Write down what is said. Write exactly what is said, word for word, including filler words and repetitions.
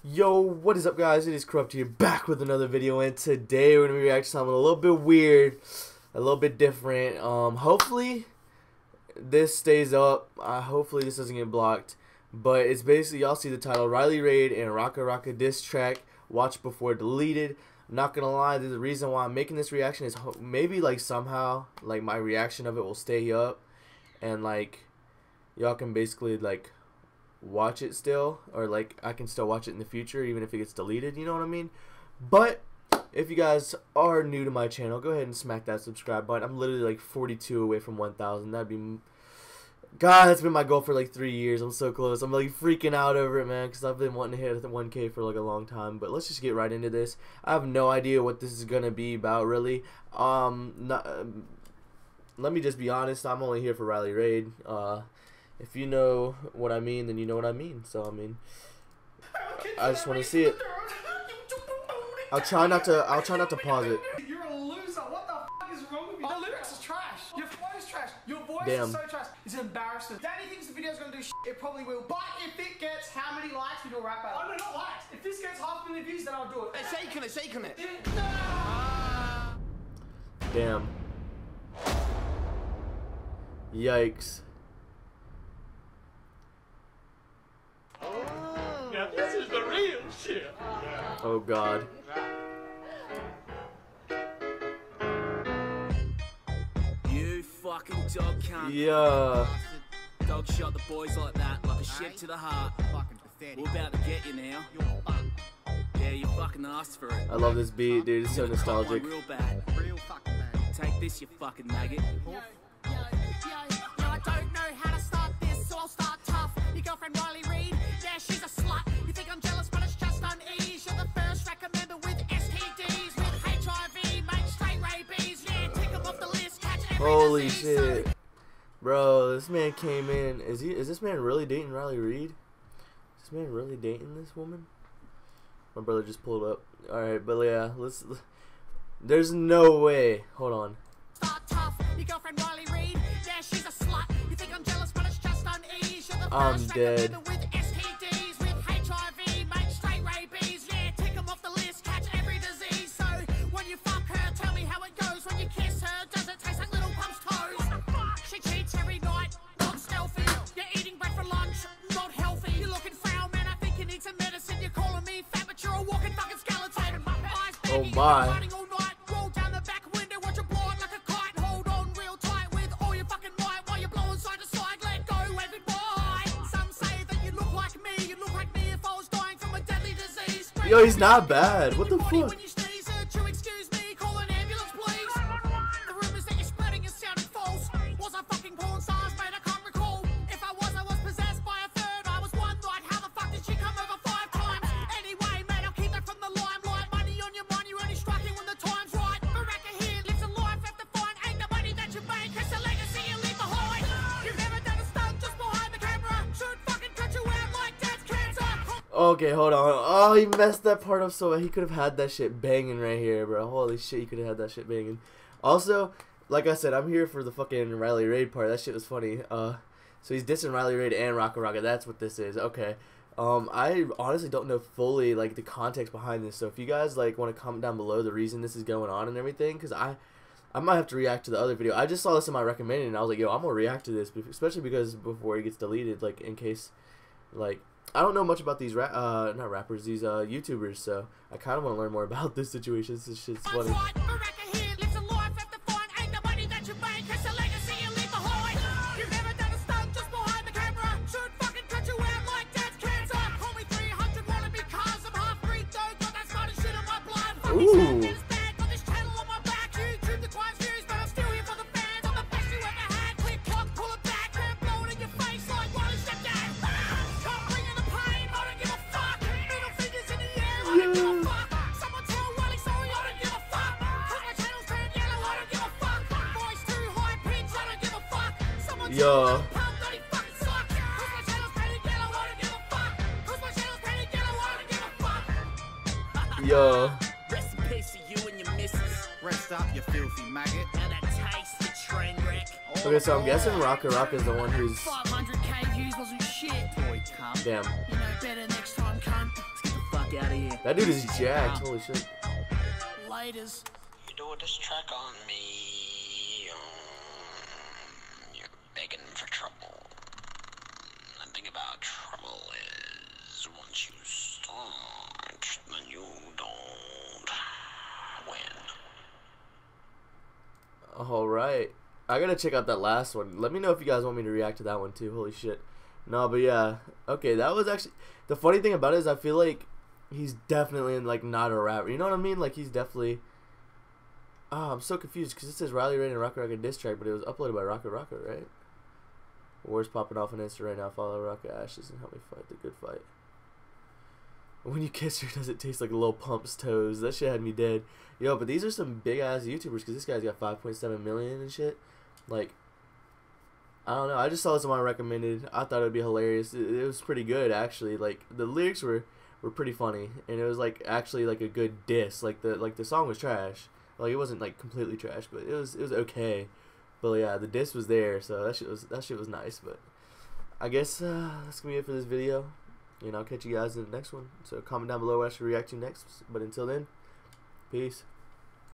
Yo, what is up, guys? It is Corrupt here, back with another video, and today we're gonna be reacting to something a little bit weird, a little bit different. Um, hopefully this stays up. Uh, hopefully this doesn't get blocked. But it's basically, y'all see the title, Riley Reid and Rocka Rocka diss track. Watch before deleted. I'm not gonna lie, the reason why I'm making this reaction is maybe like somehow like my reaction of it will stay up, and like y'all can basically like watch it still, or like I can still watch it in the future even if it gets deleted, you know what I mean? But if you guys are new to my channel, go ahead and smack that subscribe button. I'm literally like forty-two away from one thousand. That'd be, God, that's been my goal for like three years. I'm so close. I'm like freaking out over it, man, because I've been wanting to hit the one K for like a long time. But let's just get right into this. I have no idea what this is gonna be about, really. Um, not, uh, let me just be honest. I'm only here for Riley Reid. Uh, If you know what I mean, then you know what I mean. So I mean, I just want to see it. I'll try not to. I'll try not to pause it. You're a loser. What the fuck is wrong with you? The lyrics is trash. Your flow is trash. Your voice Damn. is so trash. It's an embarrassment. Danny thinks the video's gonna do shit. It probably will. But if it gets how many likes, we do a rap battle. Oh no, not likes. If this gets half a million views, then I'll do it. They're shaking it, shaking it. Damn. Yikes. Now this is the real shit. Oh God. You fucking dog cunt. Yeah. Dog shot the boys like that, like a ship to the heart. Fucking pathetic. We're about to get you now. You're fucked. Yeah, you fucking asked for it. I love this beat, dude. It's so nostalgic. Real bad. Real fucking bad. Take this, you fucking maggot. Yo, yo, yo, yo, I don't know how to start this, so I'll start tough. Your girlfriend Riley Reid, yeah, she's a slut. You think I'm jealous, but it's just unease. You're the first recommender with S T Ds, with H I V, mate, straight rabies. Yeah, tick them off the list, catch every Holy disease. shit, bro! This man came in. Is he? Is this man really dating Riley Reid? Is this man really dating this woman? My brother just pulled up. All right, but yeah, let's. There's no way. Hold on. Start tough. Your girlfriend Riley Reid, yeah, she's a slut. You think I'm jealous, but it's just unease. You're the I'm first dead. recommender with S T Ds, with H I V, mate, straight rabies. Yeah, tick them off the list, catch every disease. So when you fuck her, tell me how it goes. When you kiss her, does it taste like Little Pump's toes? She cheats every night, not stealthy. You're eating bread for lunch, not healthy. You're looking frail, man, I think you need some medicine. You're calling me fat, but you're a walking fucking skeleton. Eyes Oh begging, my. riding all night. Roll down the back window, watch your blow like a kite. Hold on real tight with all your fucking might while you're blowing side to side. Let go, everybody. Some say that you look like me. You look like me if I was dying from a deadly disease. Yo, he's not bad. What the fuck? When you sneeze, uh, to excuse me, call an ambulance, please. The rumors that you're spreading is sounding false. Was I fucking porn stars, mate? I can't recall. If I was, I was possessed by a third. I was one night. How the fuck did she come over five times? Anyway, mate, I'll keep that from the limelight. Money on your mind, you're only striking when the time's right. Baraka here lives a life left to find. Ain't the money that you make, it's a legacy you leave behind. You've never done a stunt just behind the camera. Should fucking cut you out like dad's cancer. Okay, hold on. Oh, he messed that part up so bad. He could have had that shit banging right here, bro. Holy shit, he could have had that shit banging. Also, like I said, I'm here for the fucking Riley Reid part. That shit was funny. Uh, so he's dissing Riley Reid and Rocka Rocka. That's what this is. Okay. Um, I honestly don't know fully like the context behind this. So if you guys like want to comment down below the reason this is going on and everything, because I, I might have to react to the other video. I just saw this in my recommended and I was like, yo, I'm gonna react to this, especially because before it gets deleted, like in case, like. I don't know much about these rap, uh, not rappers, these uh, YouTubers, so I kind of want to learn more about this situation. This shit's funny. Ooh. Yo. Yo. Rest in peace to you and your missus. Rest up, you filthy maggot. And that taste the train wreck. Okay, so I'm guessing Rocka Rocka is the one who's. five hundred K views wasn't shit. Boy, cunt. Damn. You know better next time, cunt. Let's get the fuck out of here. That dude is jacked. Holy shit. Laters. You do this track on me. Um, you're begging for trouble. The thing about trouble is once you start, then you don't win. Alright. I gotta check out that last one. Let me know if you guys want me to react to that one too. Holy shit. No, but yeah. Okay, that was actually... The funny thing about it is I feel like he's definitely like not a rapper. You know what I mean? Like he's definitely... Oh, I'm so confused because it says Riley Rain and Rocket Rocket diss track, but it was uploaded by Rocket Rocket, right? War's popping off on Insta right now. Follow Rocket Ashes and help me fight the good fight. When you kiss her, does it taste like Lil Pump's toes? That shit had me dead. Yo, but these are some big ass YouTubers because this guy's got five point seven million and shit. Like, I don't know. I just saw someone recommended. I thought it would be hilarious. It, it was pretty good actually. Like the lyrics were were pretty funny, and it was like actually like a good diss. Like the like the song was trash. Like it wasn't like completely trash, but it was it was okay. But yeah, the diss was there, so that shit was that shit was nice. But I guess uh, that's gonna be it for this video. And I'll catch you guys in the next one. So comment down below what I should react to next. But until then, peace.